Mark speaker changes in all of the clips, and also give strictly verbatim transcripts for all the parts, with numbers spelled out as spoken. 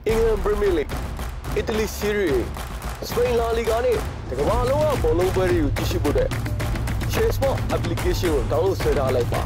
Speaker 1: England Premier League, Italy Serie A, Spain La Liga နဲ့တကမ္ဘာလုံးကဘောလုံးပွဲတွေကိုကြည့်ရှုဖို့တဲ့ Share Sport application ကို download ဆွဲထားလိုက်ပါ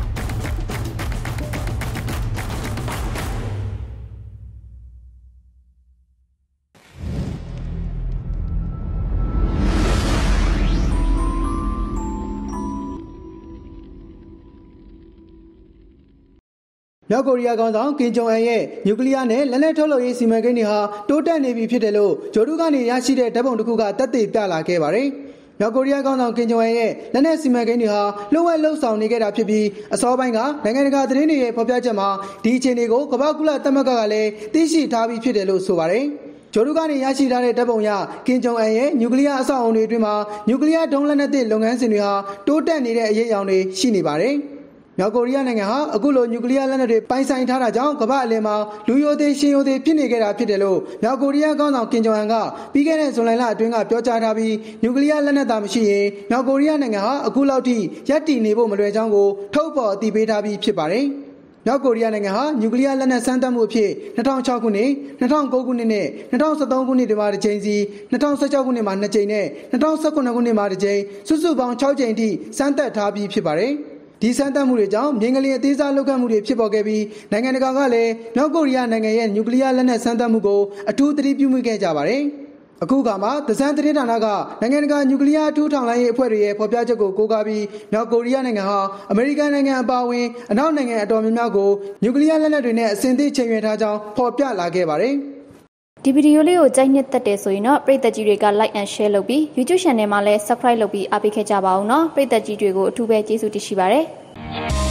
Speaker 2: မြောက်ကိုရီးယားကောင်ဆောင်ကင်ဂျုံအန်ရဲ့နျူကလ িয়ার နဲ့လက်နက်ထုတ်လုပ်ရေးစီမံကိန်းတွေဟာတိုးတက်နေပြီဖြစ်တယ်လို့ဂျိုဒူးကနေရရှိတဲ့ဓာတ်ပုံတစ်ခုကသက်သေပြလာခဲ့ပါတယ်။မြောက်ကိုရီးယားကောင်ဆောင်ကင်ဂျုံအန်ရဲ့လက်နက်စီမံကိန်းတွေဟာလှုပ်ဝက်လှုပ်ဆောင်နေခဲ့တာဖြစ်ပြီးအစောပိုင်းကနိုင်ငံတကာသတင်းတွေရဲ့ဖော်ပြချက်မှာဒီအခြေအနေကိုကမ္ဘာကုလသမဂ္ဂကလည်းသိရှိထားပြီးဖြစ်တယ်လို့ဆိုပါတယ်။ဂျိုဒူးကနေရရှိထားတဲ့ဓာတ်ပုံအရကင်ဂျုံအန်ရဲ့နျူကလ িয়ার အဆောက်အအုံတွေအတွင်းမှာနျူကလ িয়ার ဒုံးလက်နက်သစ်လုပ်ငန်းစဉ်တွေဟာတိုးတက်နေတဲ့အရေးအယောင်တွေရှိနေပါတယ်။မြောက်ကိုရီးယားနိုင်ငံဟာအခုလိုနျူကလ িয়ার လက်နက်တွေပိုင်ဆိုင်ထားတာကြောင့်ကမ္ဘာအလယ်မှာလူယိုသေးရှင်ယိုသေးဖြစ်နေခဲ့တာဖြစ်တယ်လို့မြောက်ကိုရီးယားခေါင်းဆောင်ကင်ဂျုံအန်ကပြီးခဲ့တဲ့ဇွန်လလအတွင်းကပြောကြားထားပြီးနျူကလ িয়ার လက်နက်သာမရှိရင်မြောက်ကိုရီးယားနိုင်ငံဟာအခုလောက်ထိရပ်တည်နေဖို့မလွယ်ကြောင်းကိုထုတ်ဖော်အသိပေးထားပြီးဖြစ်ပါတယ်။မြောက်ကိုရီးယားနိုင်ငံဟာနျူကလ িয়ার လက်နက်စမ်းသပ်မှုအဖြစ်၂၀၀၆ခုနှစ်၂၀၀၉ခုနှစ်နဲ့၂၀၁၃ခုနှစ်တွေမှာတစ်ကြိမ်စီ၂၀၁၆ခုနှစ်မှာနှစ်ကြိမ်နဲ့၂၀၁၇ခုနှစ်မှာတစ်ကြိမ်စုစုပေါင်း၆ကြိမ်ထိစမ်းသပ်ထားပြီးဖြစ်ပါတယ်။ဒီစမ်းသပ်မှုတွေကြောင့်မြင်းကလေးအသေးစားလုပ်ခတ်မှုတွေဖြစ်ပေါ်ခဲ့ပြီးနိုင်ငံတကာကလည်းမြောက်ကိုရီးယားနိုင်ငံရဲ့နျူကလ িয়ার လက်နက်စမ်းသပ်မှုကိုအထူးသတိပြုမိခဲ့ကြပါတယ်။အခုခါမှာသဇန်သတင်းဌာနကနိုင်ငံတကာနျူကလ িয়ার အထူးထောက်လှမ်းရေးအဖွဲ့တွေရဲ့ဖော်ပြချက်ကိုကိုးကားပြီးမြောက်ကိုရီးယားနိုင်ငံဟာအမေရိကန်နိုင်ငံအပါအဝင်အနောက်နိုင်ငံအတော်များများကိုနျူကလ িয়ার လက်နက်တွေနဲ့အဆင်သင့်ချိန်ရွယ်ထားကြောင်းဖော်ပြလာခဲ့ပါတယ်။
Speaker 3: ဒီဗီဒီယိုလေးကိုကြိုက်နှစ်သက်တယ်ဆိုရင်တော့ပရိသတ်ကြီးတွေက like and share လုပ်ပြီး YouTube channel မှာလည်း subscribe လုပ်ပြီးအားပေးခဲ့ကြပါဦးနော်ပရိသတ်ကြီးတွေကိုအထူးပဲကျေးဇူးတင်ရှိပါတယ်